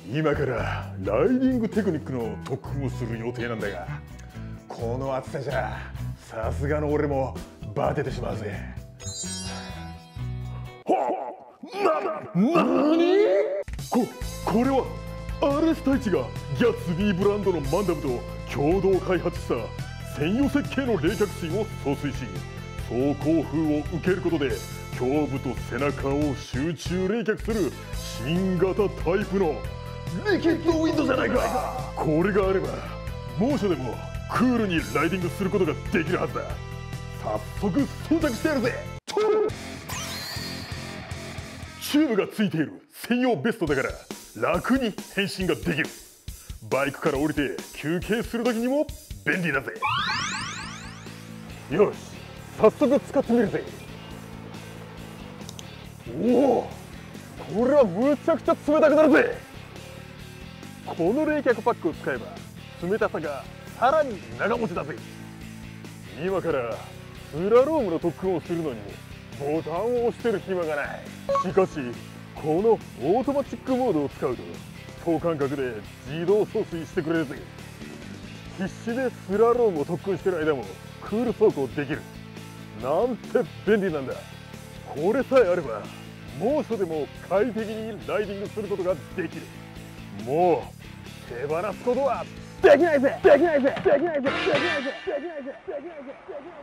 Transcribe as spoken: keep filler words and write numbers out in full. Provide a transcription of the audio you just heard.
今からライディングテクニックの特訓をする予定なんだが、この暑さじゃさすがの俺もバテてしまうぜ。はっ、な、なに？こ、これはアレス太一がギャツビーブランドのマンダムと共同開発した専用設計の冷却水を送水し、走行風を受けることで胸部と背中を集中冷却する新型タイプのリキッドウィンドじゃないか。これがあれば猛暑でもクールにライディングすることができるはずだ。早速装着してやるぜ。チューブがついている専用ベストだから楽に変身ができる。バイクから降りて休憩する時にも便利だぜ。よし、早速使ってみるぜ。おお、これはむちゃくちゃ冷たくなるぜ。この冷却パックを使えば冷たさがさらに長持ちだぜ。今からスラロームの特訓をするのにボタンを押してる暇がない。しかしこのオートマチックモードを使うと等間隔で自動送水してくれるぜ。必死でスラロームを特訓してる間もクール走行できるなんて便利なんだ。これさえあれば猛暑でも快適にライディングすることができる。もう手放すことはできないぜできないぜできないぜできないぜできないぜできないぜできないぜ。